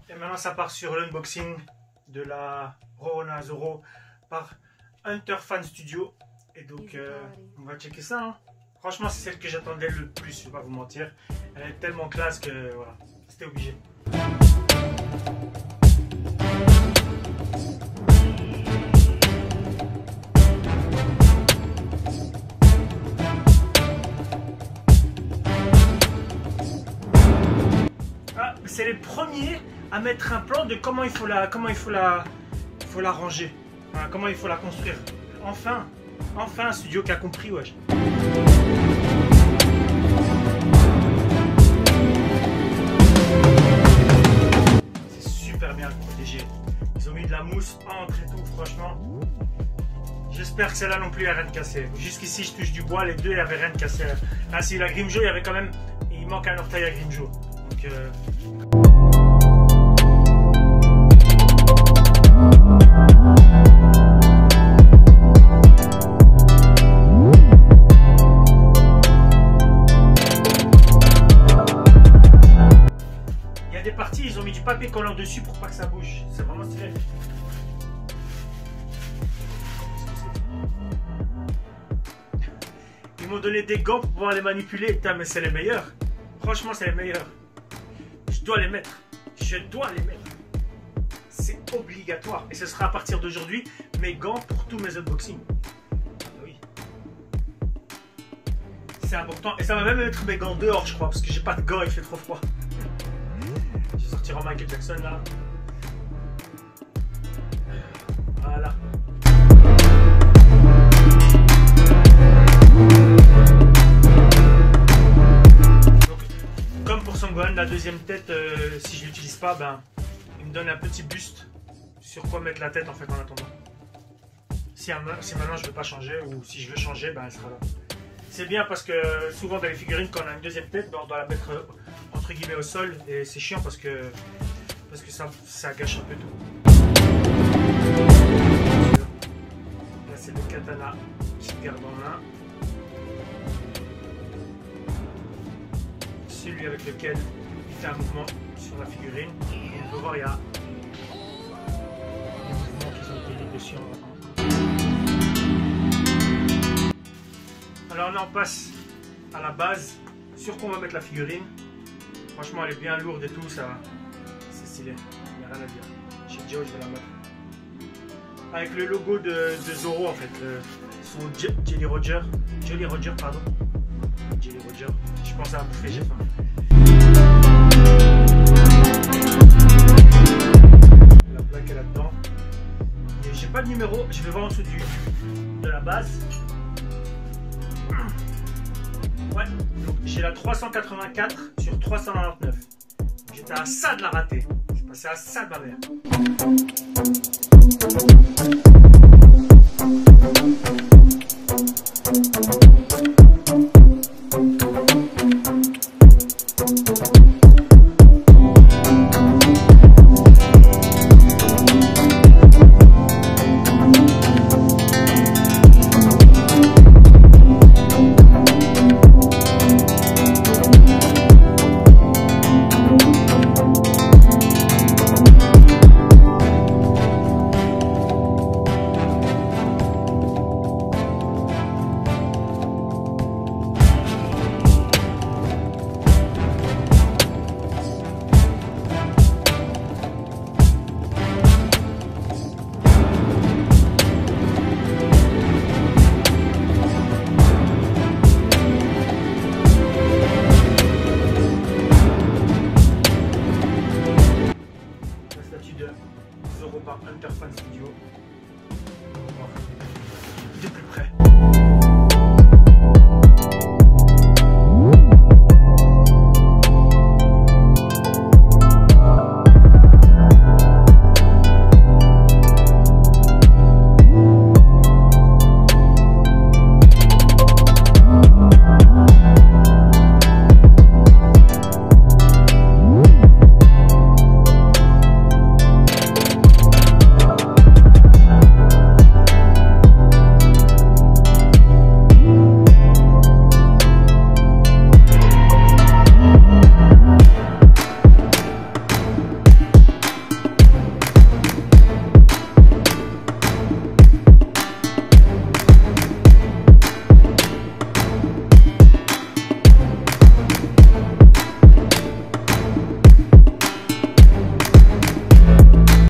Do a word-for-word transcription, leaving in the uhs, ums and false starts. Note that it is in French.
Et maintenant ça part sur l'unboxing de la Rorona Zoro par Hunter Fan Studio. Et donc euh, on va checker ça. Hein. Franchement c'est celle que j'attendais le plus, je vais pas vous mentir. Elle est tellement classe que voilà, c'était obligé. Ah, c'est les premiers à mettre un plan de comment il faut la, comment il faut la, il faut la ranger, enfin, comment il faut la construire. Enfin, enfin un studio qui a compris, wesh. C'est super bien protégé. Ils ont mis de la mousse entre et tout, franchement. J'espère que celle-là non plus, il n'y a rien de cassé. Jusqu'ici, je touche du bois, les deux, il n'y avait rien de cassé. Là, si la Grimjo, il y avait quand même, il manque un orteil à Grimjo. Donc, euh... il y a des parties, ils ont mis du papier collant dessus pour pas que ça bouge. C'est vraiment stylé. Ils m'ont donné des gants pour pouvoir les manipuler. Putain, mais c'est les meilleurs. Franchement, c'est les meilleurs. Je dois les mettre. Je dois les mettre. C'est obligatoire. Et ce sera à partir d'aujourd'hui mes gants pour tous mes unboxings. Ah oui. C'est important. Et ça va même être mes gants dehors, je crois. Parce que j'ai pas de gants, il fait trop froid. Je vais sortir en Michael Jackson là. Voilà. La deuxième tête, euh, si je l'utilise pas, ben, il me donne un petit buste sur quoi mettre la tête en fait en attendant. Si, si maintenant je veux pas changer ou si je veux changer, ben elle sera là. C'est bien parce que souvent dans les figurines, quand on a une deuxième tête, ben, on doit la mettre euh, entre guillemets au sol et c'est chiant parce que parce que ça, ça gâche un peu tout. Là c'est le katana qui se garde en main. Celui avec lequel il fait un mouvement sur la figurine. Et on peut voir, il y a des mouvements qui ont été mis dessus. Alors là, on passe à la base sur quoi on va mettre la figurine. Franchement, elle est bien lourde et tout, ça, c'est stylé. Il n'y a rien à dire. Chez Joe, je vais la mettre. Avec le logo de, de Zoro, en fait. Le, son Jelly Roger. Jolly Roger, pardon. Jelly Roger. Je pense à un bouffer, j'ai faim. La plaque est là-dedans. J'ai pas de numéro, je vais voir en dessous du, de la base. Ouais, donc j'ai la trois cent quatre-vingt-quatre sur trois cent quatre-vingt-neuf. J'étais à ça de la rater. Je passais à ça de ma mère. Zoro par Hunter Fan Studio.